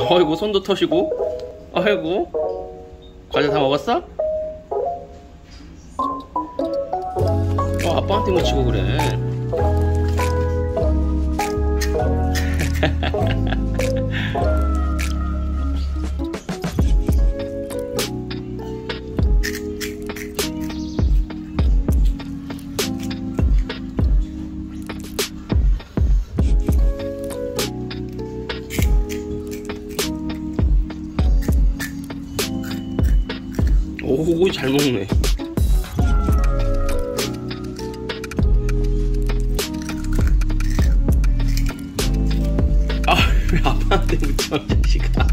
어이구, 손도 터시고. 아이고, 과자 다 먹었어? 아빠한테 묻히고 그래. 오, 잘 먹네. 아, 왜 아빠한테 묻혀, 이 자식아.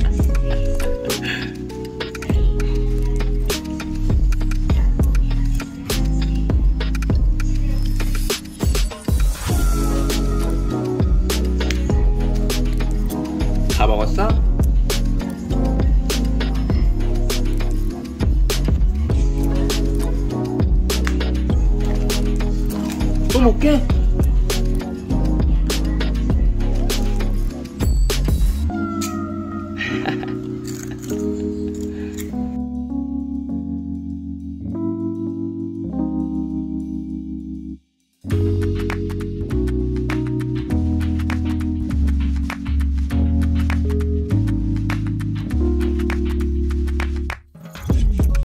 다 먹었어? 또 먹게?